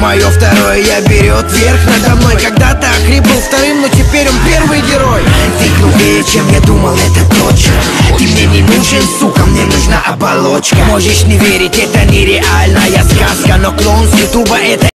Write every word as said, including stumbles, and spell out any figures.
мое второе я берет верх надо мной. Когда-то Охрип был вторым, но теперь он первый герой. Ты глупее, чем я думал, это точно. Ты мне не нужен, сука, мне нужна оболочка. Можешь не верить, это нереальная сказка, но клоун с ютуба это